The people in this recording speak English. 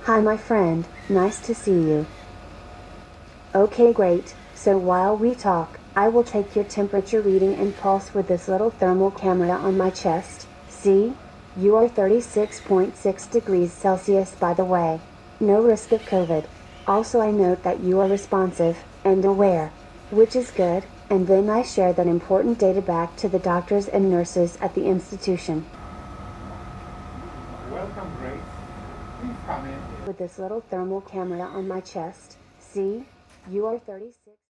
Hi my friend, nice to see you. Okay great, so while we talk, I will take your temperature reading and pulse with this little thermal camera on my chest. See? You are 36.6 degrees Celsius by the way. No risk of COVID. Also I note that you are responsive, and aware. Which is good, and then I share that important data back to the doctors and nurses at the institution. Welcome, Grace. Please come in. With this little thermal camera on my chest. See? You are 36.